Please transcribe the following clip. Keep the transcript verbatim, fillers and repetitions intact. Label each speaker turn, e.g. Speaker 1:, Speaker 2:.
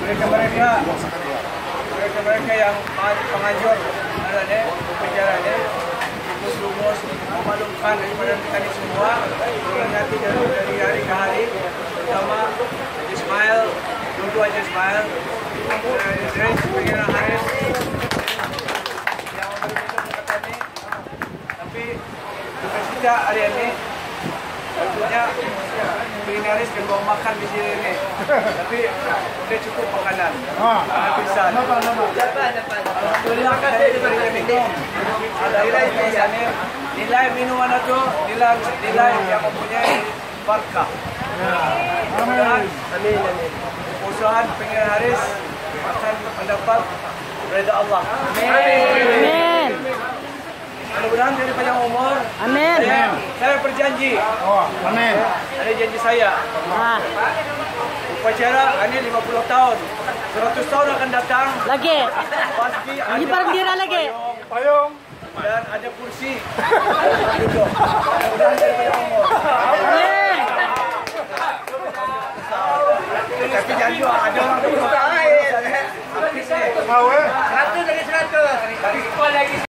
Speaker 1: mereka-mereka mereka-mereka yang penganjur ada ni berbicara ni rumus-rumus memaklumkan kepada kita ni semua peringati dari hari ke hari, terutama Haji Ismail, dulu Haji Ismail, Idris, Pengira Haris yang betul-betul kata ni. Tapi kita hari ini tentunya Pengira Haris kan bawa makan di sini ni, tapi dia cukup makanan. Ah, bisa. Dapat, dapat. Alhamdulillah kasih daripada minum. Nilai biasanya, nilai minuman itu nilai nilai yang mempunyai berkah. Amin. Amin. Amin. Usaha Pengira Haris akan mendapat redha Allah. Amin. Mudah-mudahan jadi panjang umur.
Speaker 2: Amin.
Speaker 1: Saya, saya berjanji.
Speaker 3: Oh, amin.
Speaker 1: Ada janji saya.
Speaker 2: Ah.
Speaker 1: Upacara ini lima puluh tahun. seratus tahun akan datang.
Speaker 2: Lagi.
Speaker 1: Pasti ada
Speaker 2: Ini parang lagi.
Speaker 3: Payung.
Speaker 1: Dan ada kursi. Duduk. Mudah-mudahan jadi panjang umur.
Speaker 2: Amin.
Speaker 1: Tapi janji ada orang tu.
Speaker 3: Mau eh?
Speaker 1: Seratus dari seratus. Tapi lagi.